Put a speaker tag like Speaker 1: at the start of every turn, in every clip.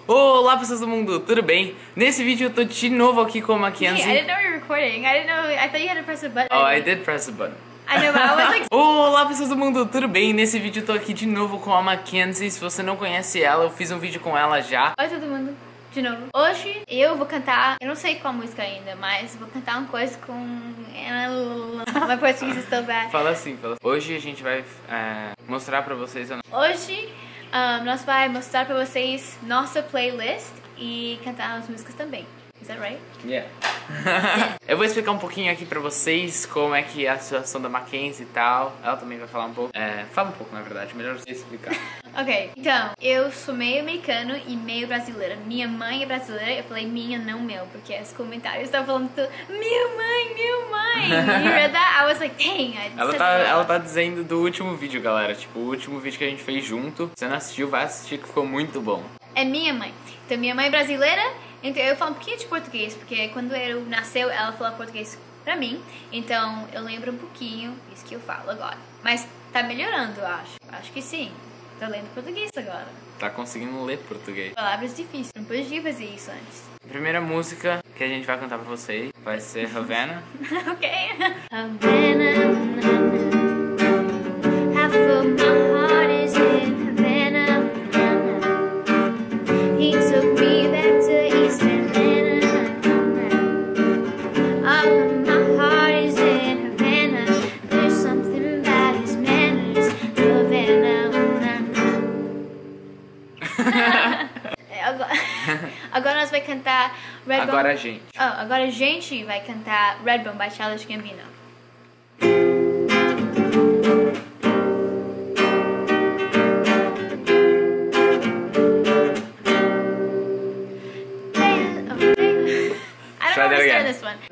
Speaker 1: Olá pessoas do mundo, tudo bem? Nesse vídeo eu tô de novo aqui com a Mackenzie.
Speaker 2: Hey, I didn't know you were recording. I thought you had to press a button.
Speaker 1: Oh, I did press the button.
Speaker 2: I know, but I was like...
Speaker 1: Olá pessoas do mundo, tudo bem? Nesse vídeo eu tô aqui de novo com a Mackenzie. Se você não conhece ela, eu fiz um vídeo com ela já.
Speaker 2: Oi todo mundo, de novo. Hoje eu vou cantar, eu não sei qual música ainda, mas vou cantar uma coisa com... My Portuguese is so bad.
Speaker 1: Fala assim, fala assim. Hoje a gente vai mostrar pra vocês
Speaker 2: Hoje nós vamos mostrar pra vocês nossa playlist e cantar as músicas também. Is that right?
Speaker 1: Yeah. Eu vou explicar um pouquinho aqui pra vocês como é que é a situação da Mackenzie e tal. Ela também vai falar um pouco. Fala um pouco, na verdade. Melhor você explicar.
Speaker 2: Ok, então, eu sou meio americano e meio brasileira. Minha mãe é brasileira, eu falei minha, não meu, porque os comentários estavam falando tudo, minha mãe. You read that? I was like, dang, I said
Speaker 1: Ela tá dizendo do último vídeo, galera. Tipo, o último vídeo que a gente fez junto. Se você não assistiu, vai assistir que ficou muito bom.
Speaker 2: É minha mãe. Então, minha mãe é brasileira, então eu falo um pouquinho de português, porque quando eu nasceu, ela falou português pra mim. Então, eu lembro um pouquinho isso que eu falo agora. Mas tá melhorando, eu acho. Acho que sim. Tô lendo português agora.
Speaker 1: Tá conseguindo ler português.
Speaker 2: Palavras difíceis, não podia fazer isso antes.
Speaker 1: A primeira música que a gente vai cantar pra vocês vai ser Havana.
Speaker 2: Ok. Havana, half of my heart is in Havana. He took me back to East Atlanta. All of my heart is in Havana. There's something about his manners. Havana. Agora nós vamos cantar Redbone.
Speaker 1: Agora a gente.
Speaker 2: Agora a gente vai cantar Redbone by Childish Gambino. I don't understand this one.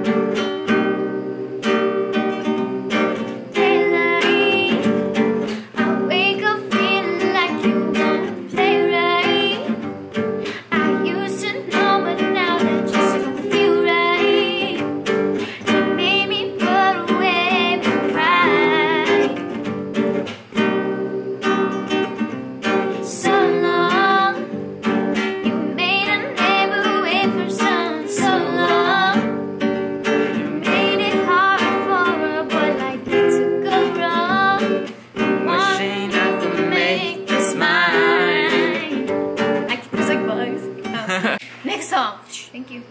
Speaker 2: Next song. Thank you.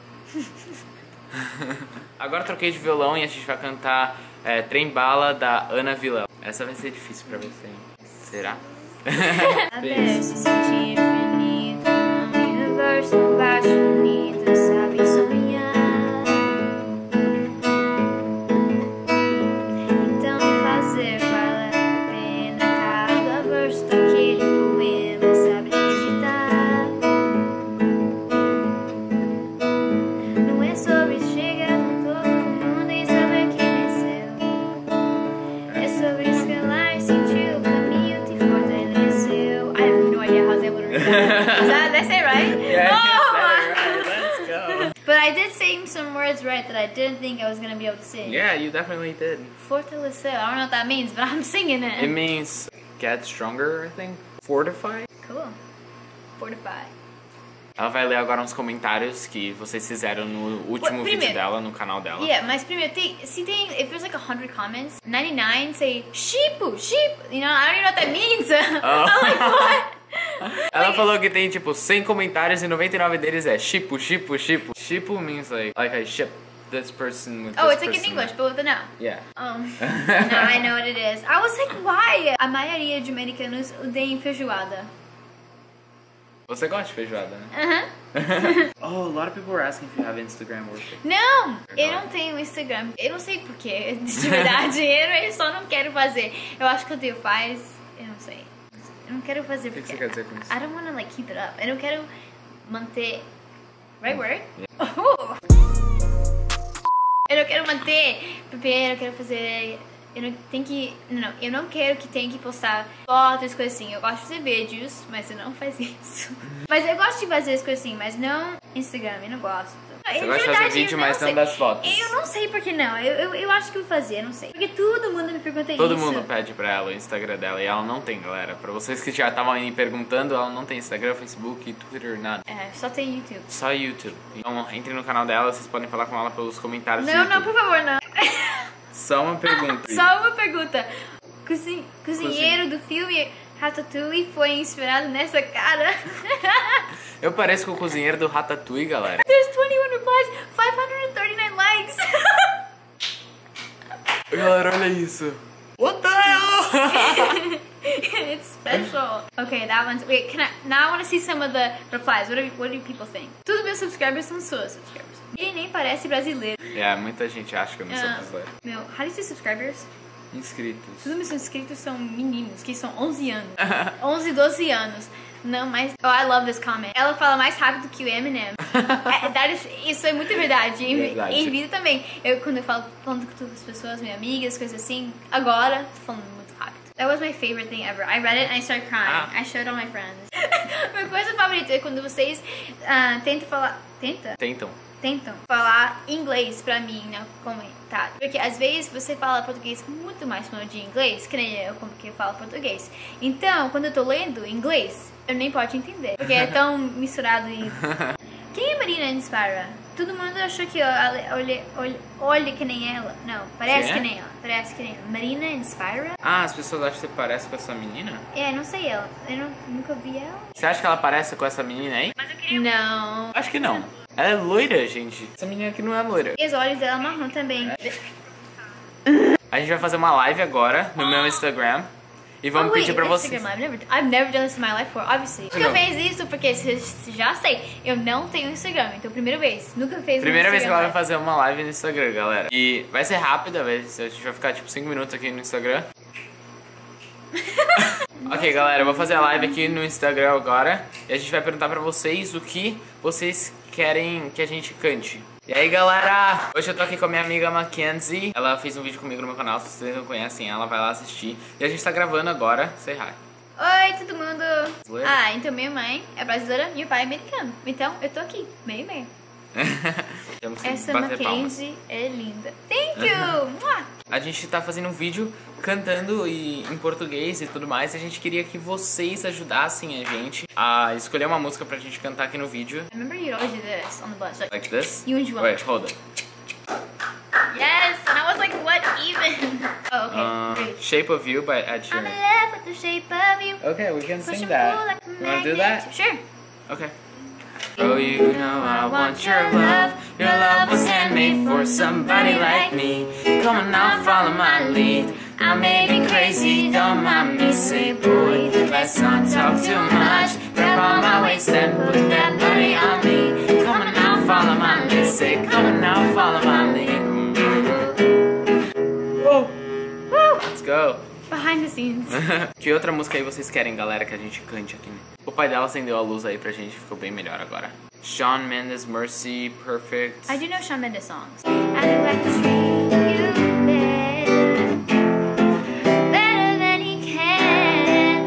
Speaker 1: Agora troquei de violão e a gente vai cantar Trem Bala da Ana Vilela. Essa vai ser difícil pra você, hein? Será?
Speaker 2: Até se sentir infinito no universo baixo bonito, sabe sonhar. Então fazer vale a pena cada verso daquele poema, sabe digitar. Não é sobre chegar com todo mundo e saber quem é seu. É sobre escalar e sentir o caminho te fortaleceu. I have no idea how I was able to read that. That's it, right?
Speaker 1: Yeah,
Speaker 2: Oh!
Speaker 1: you said it right. Let's go.
Speaker 2: But I did sing some words right that I didn't think I was going to be able to sing.
Speaker 1: Yeah, you definitely did.
Speaker 2: Fortaleceu. I don't know what that means, but I'm singing it.
Speaker 1: It means get stronger, I think. Fortify.
Speaker 2: Cool. Fortify.
Speaker 1: Ela vai ler agora uns comentários que vocês fizeram no último vídeo dela, no canal dela.
Speaker 2: Yeah, mas primeiro, if there's like 100 comments, 99 say, sheep, you know, I don't even know what that means.
Speaker 1: Oh.
Speaker 2: I'm like, what?
Speaker 1: Ela falou que tem tipo 100 comentários e 99 deles é shipo. Shipo means like I ship this person with this
Speaker 2: Oh, it's like in
Speaker 1: person.
Speaker 2: English, but with an L.
Speaker 1: Yeah.
Speaker 2: Now I know what it is. I was like, why? A maioria de americanos odeiam feijoada.
Speaker 1: Você gosta de feijoada, né? Oh, a lot of people were asking if you have Instagram or Facebook.
Speaker 2: Não, eu não tenho Instagram. Eu não sei porquê, de verdade. Eu só não quero fazer. Eu acho que o Deus faz, eu não sei. Eu não quero fazer
Speaker 1: O que
Speaker 2: porque
Speaker 1: você quer dizer com isso?
Speaker 2: I don't want to like keep it up. Eu não quero manter. Right word?
Speaker 1: Yeah.
Speaker 2: Oh. Eu não quero manter, porque eu não quero fazer. Eu não tenho que. Não, eu não quero que tenha que postar fotos, coisas assim. Eu gosto de fazer vídeos, mas eu não faço isso. Mas eu gosto de fazer as coisas assim, mas não Instagram, eu não gosto.
Speaker 1: Você gosta de fazer vídeo, mas não das fotos.
Speaker 2: Eu não sei por que não. Eu acho que eu vou fazer, não sei. Porque todo mundo me pergunta isso.
Speaker 1: Todo mundo pede pra ela o Instagram dela e ela não tem, galera. Pra vocês que já estavam aí me perguntando, ela não tem Instagram, Facebook, Twitter, nada.
Speaker 2: É, só tem YouTube.
Speaker 1: Só YouTube. Então entre no canal dela, vocês podem falar com ela pelos comentários do
Speaker 2: Não,
Speaker 1: YouTube.
Speaker 2: não, por favor, não.
Speaker 1: Só uma pergunta.
Speaker 2: Só uma pergunta. Cozinheiro do filme Ratatouille foi inspirado nessa cara?
Speaker 1: Eu pareço com o cozinheiro do Ratatouille, galera.
Speaker 2: There's 21 replies, 539 likes.
Speaker 1: Galera, olha isso. What the hell?
Speaker 2: It's special. Okay, that one's... Wait, now I want to see some of the replies. What do people think? Todos meus subscribers são suas subscribers. Ele nem parece brasileiro.
Speaker 1: Muita gente acha que eu não sou brasileiro.
Speaker 2: Meu, how do you say subscribers?
Speaker 1: Inscritos.
Speaker 2: Todos meus inscritos são meninos, que são 11 anos. 11, 12 anos. Não, mas... Oh, I love this comment. Ela fala mais rápido que o Eminem. Isso é muito verdade. Em vida também. Quando eu falando com as pessoas, minhas amigas, coisas assim, agora, tô falando muito rápido. That was my favorite thing ever. I read it and I started crying. I showed all my friends. Minha coisa favorita é quando vocês tentam falar... Tentam falar inglês pra mim no comentário. Porque às vezes você fala português muito mais fluente de inglês, que nem eu, como que eu falo português. Então, quando eu tô lendo inglês, eu nem posso entender. Porque é tão misturado em... Quem é Marina Inspira? Todo mundo achou que olha que nem ela. Não, parece que nem ela. Parece que nem ela. Marina Inspira?
Speaker 1: Ah, as pessoas acham que você parece com essa menina?
Speaker 2: Não sei ela. Eu nunca vi ela.
Speaker 1: Você acha que ela parece com essa menina aí?
Speaker 2: Não.
Speaker 1: Acho que não. Ela é loira, gente. Essa menina aqui não é loira.
Speaker 2: E os olhos dela marrom também.
Speaker 1: A gente vai fazer uma live agora no meu Instagram. E vamos pedir pra vocês.
Speaker 2: I've never done this in my life before, obviously. Nunca fez isso, porque já sei, eu não tenho Instagram, então primeira vez. Nunca fez
Speaker 1: Primeira vez que ela vai fazer uma live no Instagram, galera. E vai ser rápida, a gente vai ficar tipo 5 minutos aqui no Instagram. Ok, galera, eu vou fazer a live aqui no Instagram agora. E a gente vai perguntar pra vocês o que vocês querem que a gente cante. E aí, galera, hoje eu tô aqui com a minha amiga Mackenzie. Ela fez um vídeo comigo no meu canal, se vocês não conhecem ela, vai lá assistir. E a gente tá gravando agora, say hi.
Speaker 2: Oi, todo mundo. Então minha mãe é brasileira e meu pai é americano. Então eu tô aqui, meio. Essa Mackenzie é linda. Thank you!
Speaker 1: A gente tá fazendo um vídeo cantando em português e tudo mais. A gente queria que vocês ajudassem a gente a escolher uma música pra gente cantar aqui no vídeo.
Speaker 2: I remember you'd always do this on the bus.
Speaker 1: Like this?
Speaker 2: You and João.
Speaker 1: Wait, hold it.
Speaker 2: Yes, and I was like, what even? Oh, okay. Great.
Speaker 1: Shape of You by Ed Sheeran.
Speaker 2: I'm in love with the shape of you.
Speaker 1: Okay, we can
Speaker 2: Push
Speaker 1: sing
Speaker 2: and
Speaker 1: that.
Speaker 2: pull like a
Speaker 1: You wanna do that?
Speaker 2: magnet. Sure.
Speaker 1: Okay. Oh, you know I want your love. Your love was handmade for somebody like me. Come on now, follow my lead. I may be crazy, don't mind me. Say, boy, let's not talk too much. Grab on my waist and put that body on me. Come on now, follow my lead. Say, come on now, follow my lead. Whoa.
Speaker 2: Woo!
Speaker 1: Let's go.
Speaker 2: Behind the scenes.
Speaker 1: Que outra música aí vocês querem, galera, que a gente cante aqui? O pai dela acendeu a luz aí pra gente, ficou bem melhor agora. Shawn Mendes, Mercy, Perfect.
Speaker 2: I do know Shawn Mendes songs. I do like to treat you better than he can.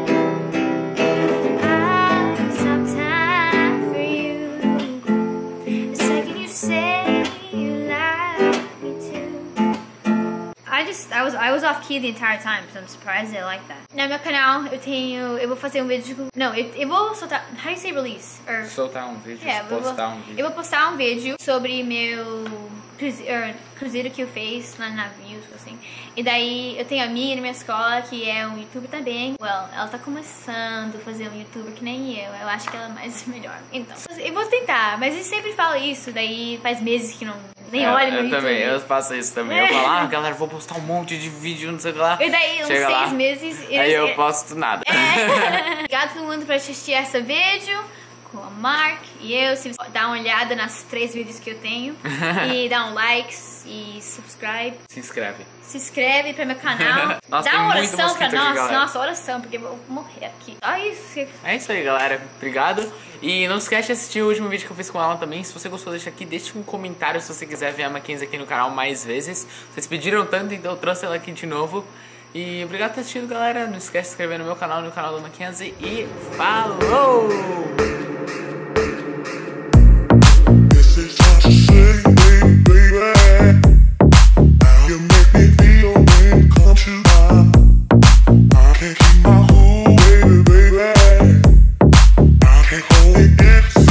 Speaker 2: I'll stop time for you. The second you say you like me too. I was off key the entire time, so I'm surprised I like that. No meu canal eu vou fazer um vídeo. Não, eu vou soltar. How do you say release?
Speaker 1: Soltar um vídeo,
Speaker 2: postar um vídeo. Eu vou postar um vídeo sobre meu cruzeiro que eu fiz lá na navios, assim. E daí eu tenho a minha na minha escola que é um youtuber também. Ela tá começando a fazer um youtuber que nem eu. Eu acho que ela é mais melhor. Então, eu vou tentar, mas eu sempre falo isso. Daí faz meses que não nem olho no YouTube. Eu também,
Speaker 1: eu faço isso também. Eu falo, galera, vou postar um monte de vídeo, não sei o que lá.
Speaker 2: E daí, uns 6 meses...
Speaker 1: Aí eu posto nada.
Speaker 2: Obrigado a todo mundo por assistir esse vídeo com a Mark e eu. Se você dá uma olhada nas 3 vídeos que eu tenho e dá um like e subscribe. Se inscreve pra meu canal.
Speaker 1: Nossa,
Speaker 2: dá uma oração pra nós.
Speaker 1: Aqui,
Speaker 2: nossa, oração, porque eu vou morrer aqui. Só isso.
Speaker 1: É isso aí, galera. Obrigado. E não esquece de assistir o último vídeo que eu fiz com ela também. Se você gostou, deixa aqui, deixa um comentário se você quiser ver a Mackenzie aqui no canal mais vezes. Vocês pediram tanto, então eu trouxe ela aqui de novo. E obrigado por ter assistido, galera. Não esquece de se inscrever no meu canal, no canal da Mackenzie. E falou! Bye.